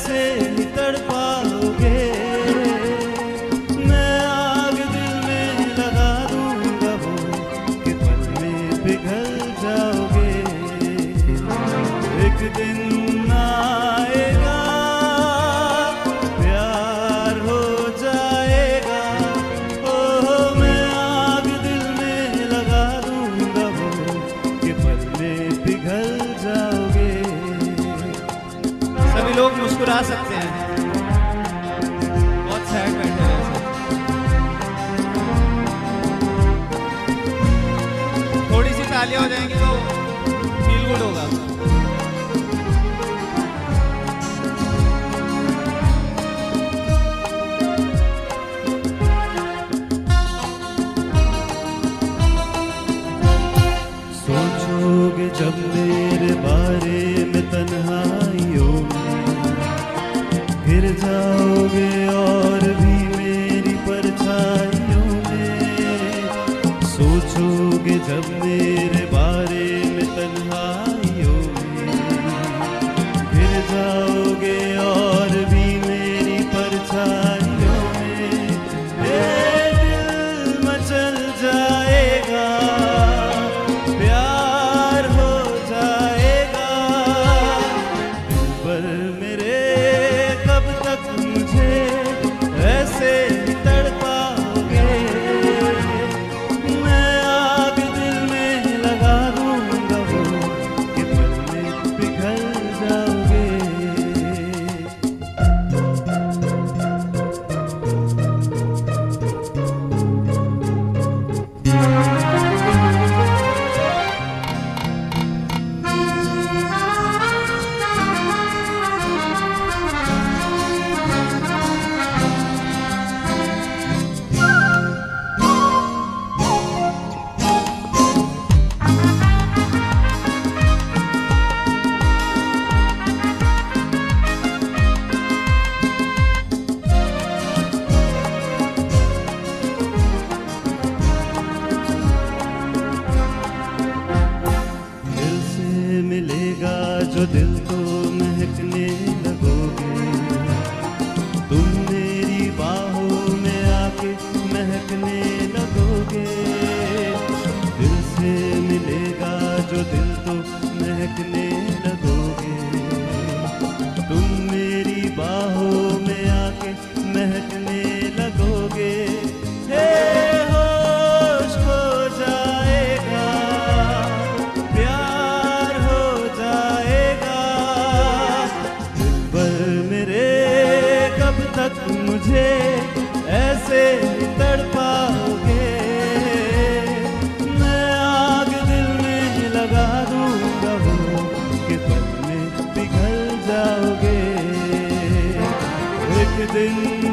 ऐसे ही तड़पाओगे। मैं आग दिल में लगा दूंगा वो कि पल में पिघल जाओगे। एक दिन आएगा प्यार हो जाएगा। ओह मैं आग दिल में लगा दूंगा वो कि पल में पिघल जाओगे। सभी लोग मुस्कुरा सकते हैं। बहुत सैड बैठे हैं सब। थोड़ी सी तालियां हो जाएंगी तो फील गुड होगा। सोचोगे जब मेरे बारे में तन्हाइयों में, गिर जाओगे और भी मेरी परछाइयों में। सोचोगे जब मेरे बारे में तन्हाइयों में, गिर जाओगे और भी मेरी परछाइयों में। दिल मचल जाएगा, प्यार हो जाएगा। पर मेरे कब तक मुझे ऐसे तड़पाओगे। मैं आग दिल में लगा दूंगा वो कि पल में पिघल जाओगे। दिल से मिलेगा जो दिल को महकने लगोगे। तुम मेरी बाहों में आके महकने लगोगे। दिल से मिलेगा जो दिल को महकने लगोगे। तुम मेरी बाहों में आके महकने लगोगे। हे होश हो जाएगा, प्यार हो जाएगा। पर मेरे कब तक मुझे ऐसे तड़पाओगे। मैं आग दिल में लगा दूंगा वो कि पल में पिघल जाओगे। एक दिन